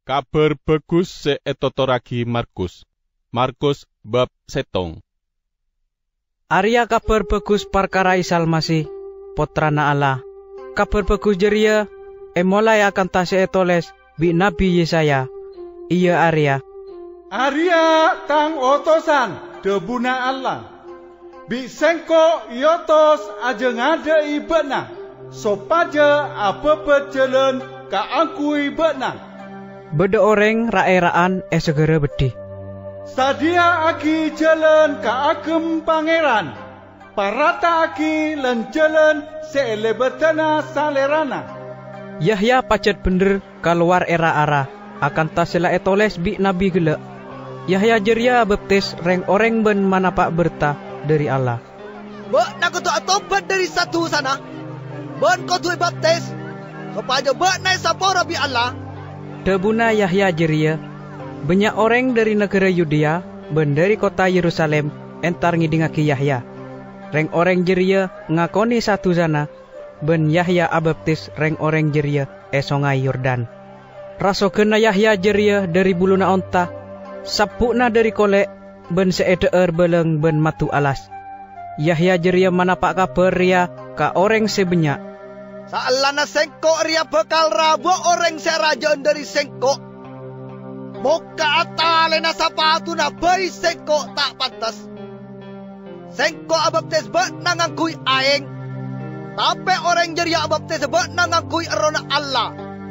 Kabar bagus seetotoragi Markus. Markus bab 7. Arya kabar bagus perkara Isa Almasih, Putrana Allah. Kabar bagus jeria, mulai akan tasih etoles bi Nabi Yesaya. Iya Arya. Arya tang otosan debuna Allah. Bi sengko yotos aja ngada ibena. Sopaja apa berjalan ka aku ibena. Beda orang raeraan segera bedih. Sadia aki jalan ka agem pangeran. Parata aki lan jalan seelebetana salerana. Yahya pacet bener keluar era arah akan tasila etoles bi nabi gelek. Yahya jeria baptis reng orang ben manapak berta dari Allah. Nak kutu atobat dari satu sana. Ben kutu baptis. Kepada ben naik sapora bi Allah. Debuna Yahya jeria, banyak orang dari negara Yudea ben dari kota Yerusalem entar ngidingaki Yahya. Reng orang jeria ngakoni satu sana, ben Yahya abaptis reng orang jeria Sungai Yordan. Rasokena Yahya jeria dari buluna onta, sapukna dari kolek ben seeder beleng ben matu alas. Yahya jeria manapak kabar ria ka orang sebanyak. Saalana sengkok ria bekal rabo orang serajaan dari sengkok. Moka atalena sapatu na bayi sengkok tak pantas. Sengkok abaptes bet nangangkui aeng. Tapi orang jeria abaptes bet nangangkui erona Allah.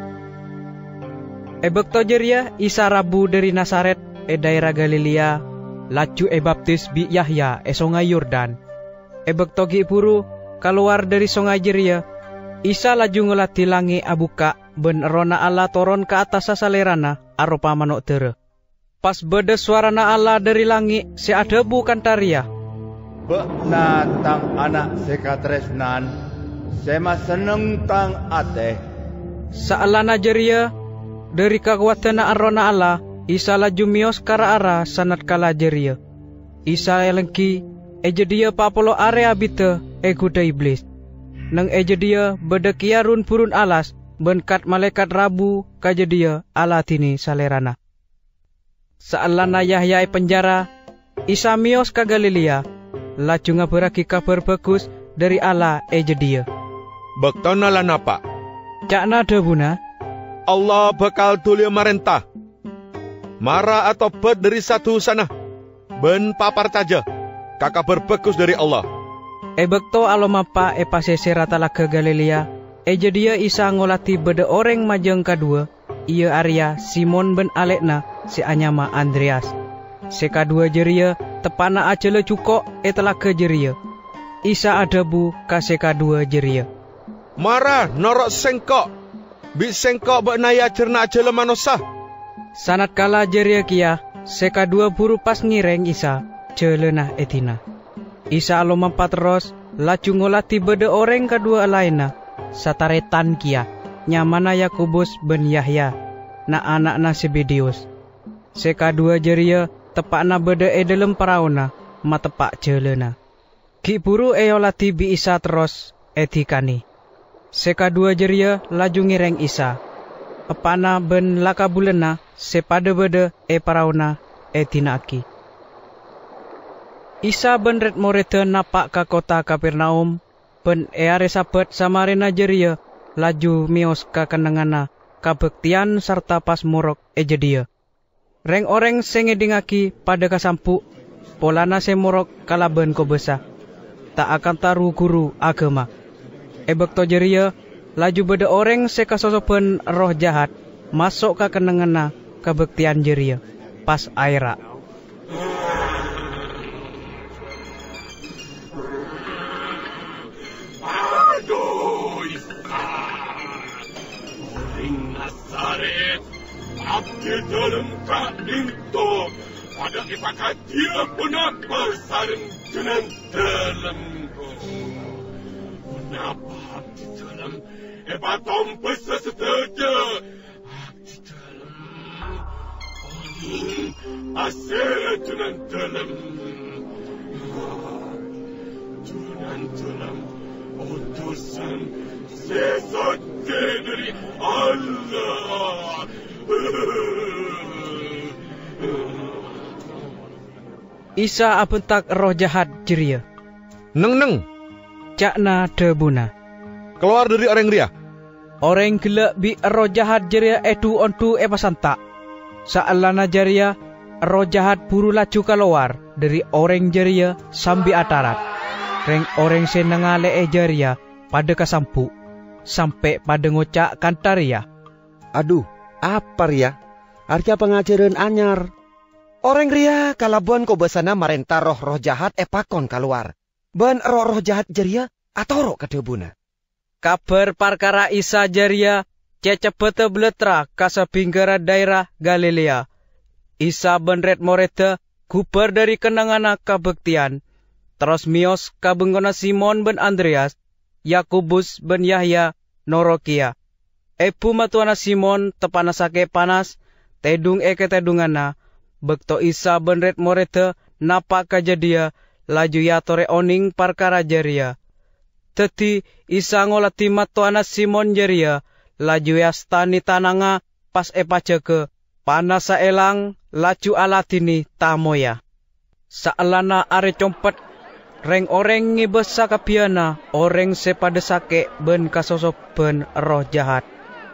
Bekto jeria Isa rabu dari Nasaret daerah Galilea. Laju baptis bi Yahya Sungai Yordan. Bekto gi puru keluar dari sungai jeria. Isa laju ngelati langi abuka ben rona Allah toron ke atas sasalerana arupa manuk tere. Pas beda suarana Allah dari langi si ada bukan taria. Bekna tang anak sekatresnan, sema seneng tang ate. Saalana jeria dari kekuatan rona Allah, Isa laju mios kara ara sanat kala jeria. Isa elengki dia papolo area bite kuda iblis. Nang dia bedekiarun purun alas benkat malaikat rabu kajedia ala tini salerana. Saalana Yahya penjara, Isa mios ka Galilea, laju ngabaraki kabar bagus dari Allah dia. Bektona lan apa? Cakna debuna. Allah bakal tulia marentah. Mara atau bet dari satu sana. Ben papar taja. Kabar bagus dari Allah. Bekto alomapa pasesera talaga Galilea. Dia Isa ngolati beda orang majeng kedua. Ia Arya Simon ben Alekna si anyama Andreas. Si kedua jeria tepana acele cukok talaga jeria. Isa adabu ka si kedua jeria. Mara norok sengkok. Bi sengkok bak naya cerna acele manusia. Sanat kala jeria kia. Si kedua buru pas ngireng Isa celenah etina. Isa alomapa terus laju ngolati beda orang kedua lainna. Sataretan kia nyamana Yakobus ben Yahya na anak Zebedeus. Seka dua jeria tepakna beda dalam paraona matepak jelena. Ki buru olati bi Isa terus etikani. Seka dua jeria laju ngireng Isa. Epana ben lakabulena sepada beda paraona etinaki. Isa ben red morete napak ka kota Kapernaum. Ben are sabat Samarena jeria laju mios ka kenengana kabektian serta pas murok dia. Reng orang sing ngedingaki pada kasampu polana semurok kalaben ko besa. Tak akan taru guru agama. Bekto jeria laju beda orang sekasosopen roh jahat masuk ka kenengana kabektian jeria pas aira. Abdi dalam itu pada ipakat dia benar bersarang dengan dalam. Kenapa abdi dalam ebatom besar seteja abdi dalam angin asal dengan dalam utusan sesat dari Allah. Isa abentak roh jahat jeria. Neng, Cakna debuna. keluar dari orang ria. Orang gelak bi roh jahat jeria edu ontu pasanta. Saalana jeria roh jahat buru laju keluar dari orang jeria sambil atarat. Reng orang senengale jeria pada kasampu sampai pada ngocak kantaria. Aduh, apa ria? Arca pengajaran anyar. Orang ria kalabuan ko besana marenta roh-roh jahat pakon keluar. Ban roh-roh jahat jeria atau roh kedebuna. Kabar perkara Isa jeria cecepete beletra kasa pinggara daerah Galilea. Isa benret moreta gubar dari kenangana kabektian. Terus mios kabengkona Simon ben Andreas, Yakobus ben Yahya, Norokia. Epu matuana Simon tepana sake panas, tedung tedungana. Bekto Isa benret moreta napa kajadia, laju yatore oning perkara jeria. Teti Isa ngolati matuana Simon jeria, laju yastani tananga pas paceke, panas saelang, laju alatini tamoya. Saalana are compet, reng oreng ngibes sakapiana, oreng sepada sake ben kasosok ben roh jahat.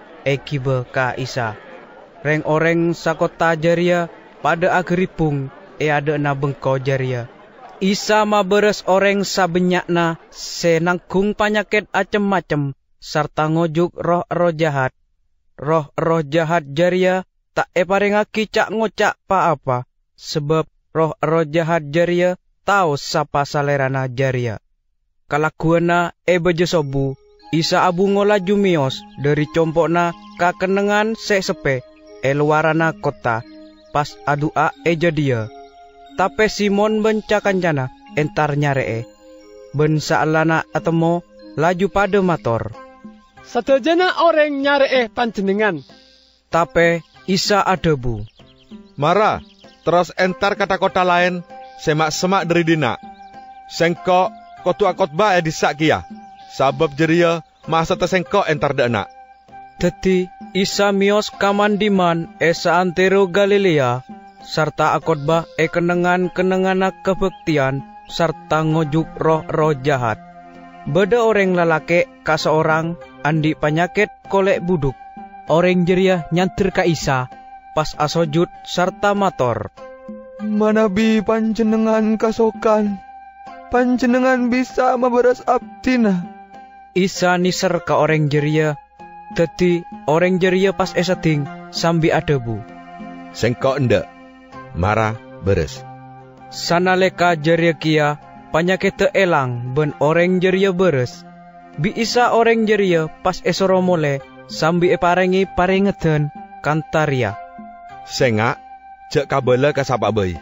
Ekibe ka Isa. Reng oreng sakota jeria, pada ageripung ada na bengko jeria. Isa maberes oreng sabenyakna senangkung panyakit acem-macem sarta ngojuk roh-roh jahat. Roh-roh jahat jeria tak parengaki cak ngocak pa apa sebab roh-roh jahat jeria tahu sapa salerana jeria. Kalakuana bejesobu Isa abu ngolaju mios dari compokna kakenengan sesepe luarana kota. Pas adua jadia. Tape Simon bencakan-cana entar nyaree. Ben saalana atemo laju pada motor. Sadajana orang nyaree panjenengan. Tape Isa adebu. Mara, terus entar kata kota lain, semak-semak dari dina. Sengko kotu akotba disak kia. Sabab jeria masa tesengko entar dana. Teti Isa mios kamandiman saantero Galilea, sarta akotbah kenengan-kenengana kebektian, sarta ngojuk roh-roh jahat. Beda orang lalake ka seorang andi penyakit kolek buduk. Orang jeria nyantir ka Isa, pas asojud sarta mator. Manabi panjenengan kasokan, panjenengan bisa maberas abdina. Isa niser ka orang jeria. Teti orang jeria pas eseting sambil adebu. Sengko ndak, Mara beres. Sanaleka jeria kia penyakit elang ben orang jeria beres. Bi Isa orang jeria pas esoro mole sambil parengi parengeten kantaria. Senga jek kabela ka sapa bayi.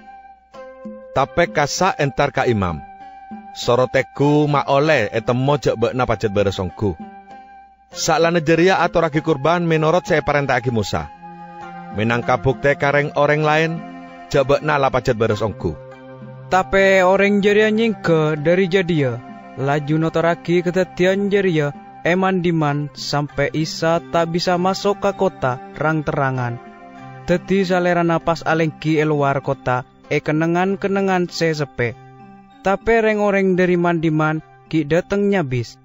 Tape kasa entar ka imam. Soroteku ma oleh etemo jek bekna pacet beres ongku. Saklana jeria atau ragi kurban menurut saya perintah agi Musa. Menangkap bukti kareng orang lain, jabakna lapacet beres ongku. Tapi orang jeria nyingke dari jadia, laju notoraki ketetian jeria, eman diman sampai Isa tak bisa masuk ke kota terang-terangan. Teti salera napas alengki luar kota, kenengan-kenengan sesepe. Tapi reng orang dari mandiman ki dateng nyabis.